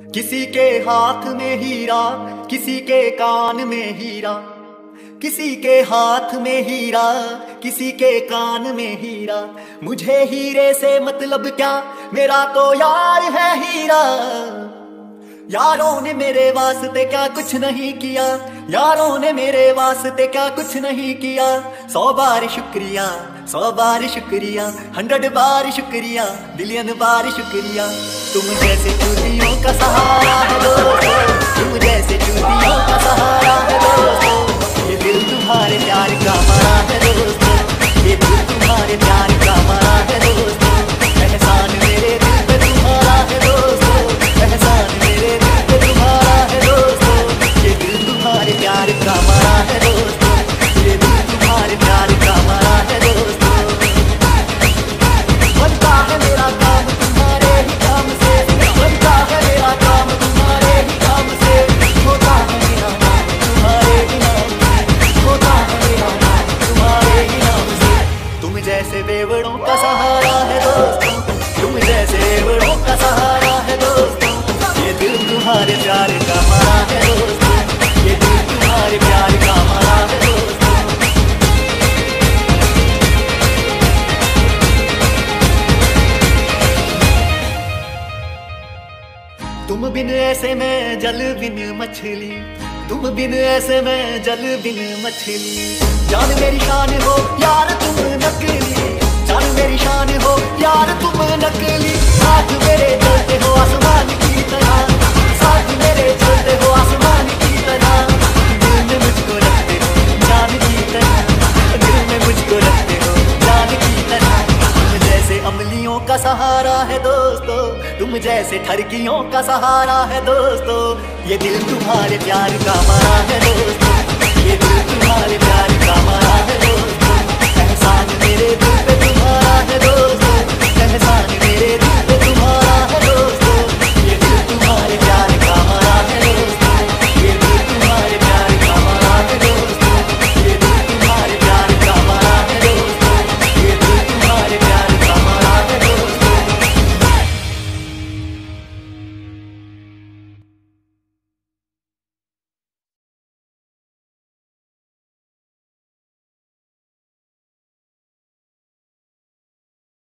किसी के हाथ में हीरा, किसी के कान में हीरा, किसी के हाथ में हीरा, किसी के कान में हीरा। मुझे हीरे से मतलब क्या, मेरा तो यार है हीरा। यारों ने मेरे वास्ते क्या कुछ नहीं किया, यारों ने मेरे वास्ते क्या कुछ नहीं किया। 100 बार शुक्रिया, 100 बार शुक्रिया, 100 बार शुक्रिया, बिलियन बार शुक्रिया। तुम जैसे चूतियों का सहारा है दोस्तों, तुम जैसे चूतियों का सहारा है दोस्तों। ये दिल तुम्हारे प्यार का मरा है दोस्तों, ये दिल तुम्हारे प्यार का मरा है दोस्तों। एहसान मेरे दिल पे तुम्हारा है दोस्तों, एहसान मेरे दिल पे तुम्हारा है दोस्तों। ये दिल तुम्हारे प्यार का मरा है दोस्तों, ये दिल तुम्हारे प्यार का मरा है दोस्तों। बनता है मेरा काम तुम्हारे ही काम से, बनता है मेरा काम तुम्हारे ही काम से। होता है मेरा नाम तुम्हारे ही नाम से, होता है मेरा नाम तुम्हारे ही नाम से। तुम जैसे बेवड़ों का सहारा है दोस्तों, तुम जैसे बेवड़ों का सहारा है दोस्तों। ये दिल तुम्हारे प्यार का मरा है दोस्तों, ये दिल तुम्हारे प्यार का मरा है दोस्तों। तुम बिन ऐसे में जल बिन मछली, तुम बिन ऐसे में जल बिन मछली। जान मेरी शान हो यार तुम नकली, जान मेरी शान हो यार तुम नकली। साथ मेरे चलते हो आसमान की तरह, साथ मेरे चलते हो आसमान की तरह। दिल में मुझको रखते हो जान की तरह, दिल में मुझको रखते हो जान की तरह। तुम जैसे अमलियों का सहारा है दोस्तों, तुम जैसे ठरकियों का सहारा है दोस्तों। ये दिल तुम्हारे प्यार का मरा है दोस्तों, ये दिल तुम्हारे प्यार का मरा है दोस्तों।